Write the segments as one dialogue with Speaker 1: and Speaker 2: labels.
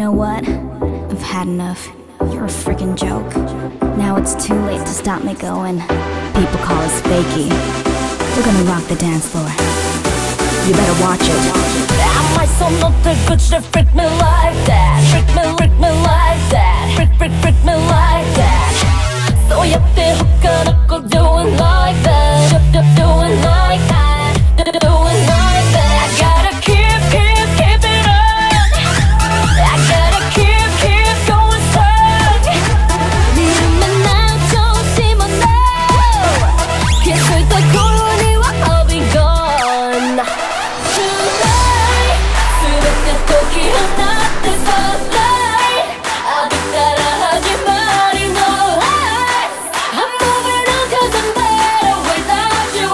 Speaker 1: know what? I've had enough. You're a freaking joke. Now it's too late to stop me going. People call us fakey. We're gonna rock the dance floor. You better watch it.
Speaker 2: Am I so not the good to freak me like that? Freak me like that. Freak me like that. So you feel gonna go doing like that. Doing like that. Doing like that. I gotta keep it on. I gotta keep going strong. 믿음만 나 조심은 너. 기술도 고르니와 I'll be gone. Tonight, 수백년 또 기억났던 sunlight. 아직 따라하지 말이 no lies. I'm moving on 'cause I'm better without you.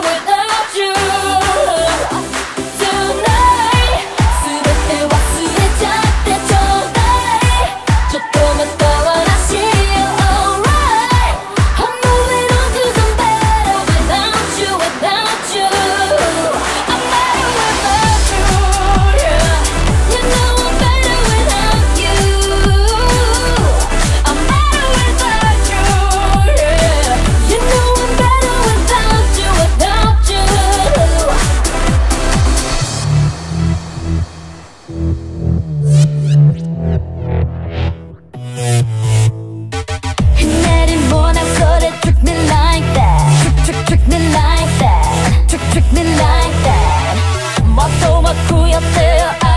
Speaker 2: Tonight, 수백대 와스레잡대 tonight. 조금만 더 원하시오 alright. I'm moving on 'cause I'm better without you. I'm better without you, yeah. You know I'm better without you. I'm better without you, yeah. You know I'm better without you. 내린 모난 소리 trick me like that. Trick me like that. Trick me like that. 맛도 맡고 였대요.